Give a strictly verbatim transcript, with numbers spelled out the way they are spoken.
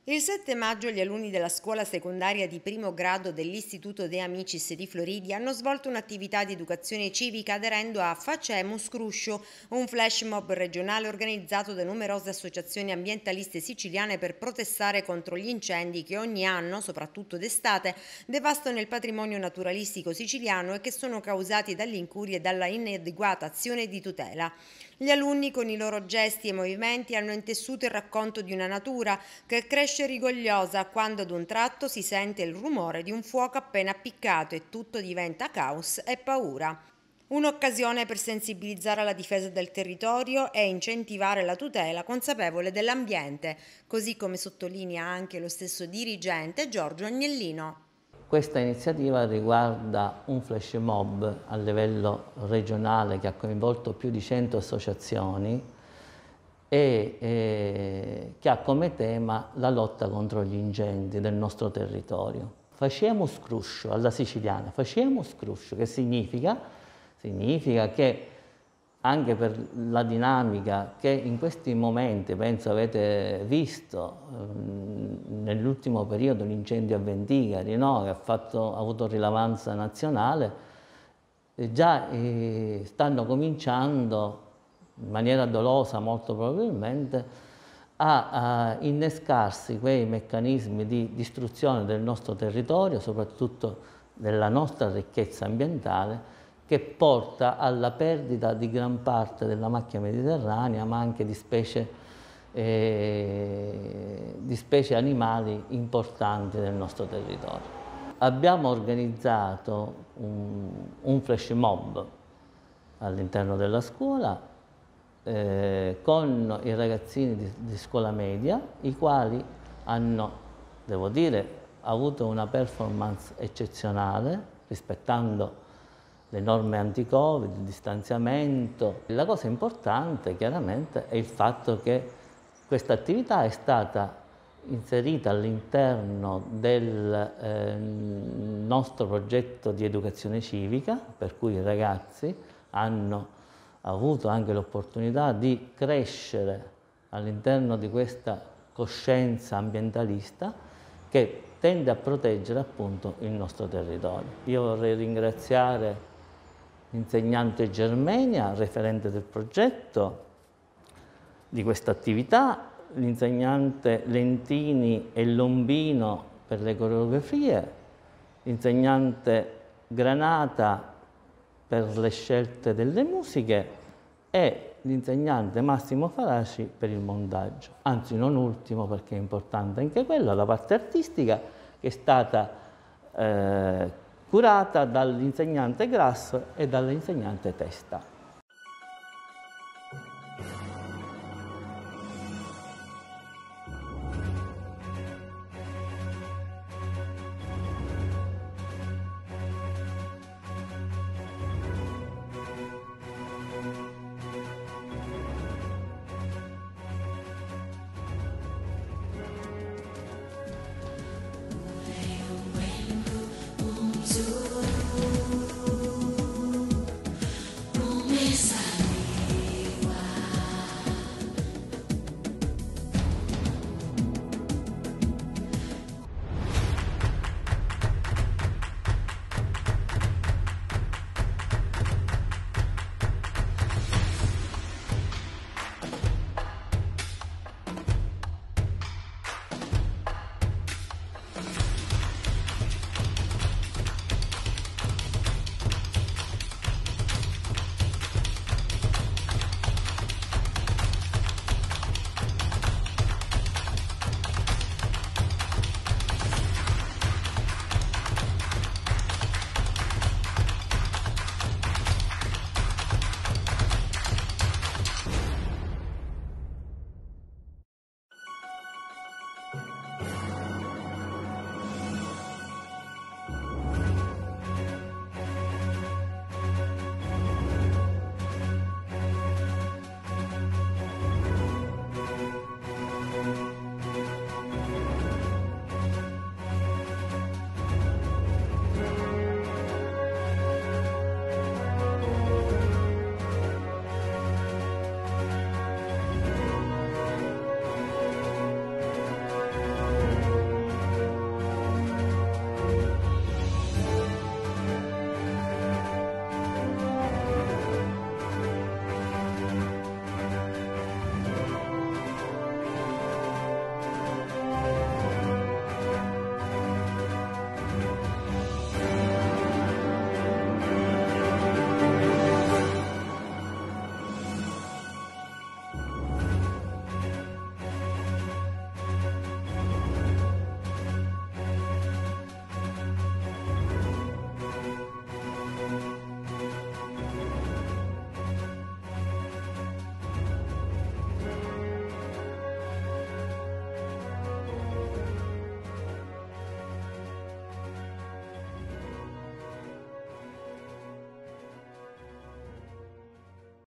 Il sette maggio gli alunni della scuola secondaria di primo grado dell'Istituto De Amicis di Floridi hanno svolto un'attività di educazione civica aderendo a Facemus Cruscio, un flash mob regionale organizzato da numerose associazioni ambientaliste siciliane per protestare contro gli incendi che ogni anno, soprattutto d'estate, devastano il patrimonio naturalistico siciliano e che sono causati dall'incuria e dalla inadeguata azione di tutela. Gli alunni con i loro gesti e movimenti hanno intessuto il racconto di una natura che cresce rigogliosa quando ad un tratto si sente il rumore di un fuoco appena appiccato e tutto diventa caos e paura. Un'occasione per sensibilizzare alla difesa del territorio e incentivare la tutela consapevole dell'ambiente, così come sottolinea anche lo stesso dirigente Giorgio Agnellino. Questa iniziativa riguarda un flash mob a livello regionale che ha coinvolto più di cento associazioni e eh, che ha come tema la lotta contro gli incendi del nostro territorio. Facemus cruscio, alla siciliana, facemus cruscio, che significa? Significa che anche per la dinamica che in questi momenti, penso avete visto, ehm, nell'ultimo periodo l'incendio a Ventigari, no? Che ha, fatto, ha avuto rilevanza nazionale, eh, già eh, stanno cominciando, in maniera dolosa molto probabilmente, a, a innescarsi quei meccanismi di distruzione del nostro territorio, soprattutto della nostra ricchezza ambientale, che porta alla perdita di gran parte della macchia mediterranea, ma anche di specie, eh, di specie animali importanti del nostro territorio. Abbiamo organizzato un, un flash mob all'interno della scuola eh, con i ragazzini di, di scuola media, i quali hanno, devo dire, avuto una performance eccezionale, rispettando le norme anti-Covid, il distanziamento. La cosa importante chiaramente è il fatto che questa attività è stata inserita all'interno del eh, nostro progetto di educazione civica, per cui i ragazzi hanno avuto anche l'opportunità di crescere all'interno di questa coscienza ambientalista che tende a proteggere appunto il nostro territorio. Io vorrei ringraziare l'insegnante Germania, referente del progetto di questa attività, l'insegnante Lentini e Lombino per le coreografie, l'insegnante Granata per le scelte delle musiche e l'insegnante Massimo Faraci per il montaggio. Anzi, non ultimo, perché è importante anche quella, la parte artistica, che è stata eh, curata dall'insegnante Grasso e dall'insegnante Testa.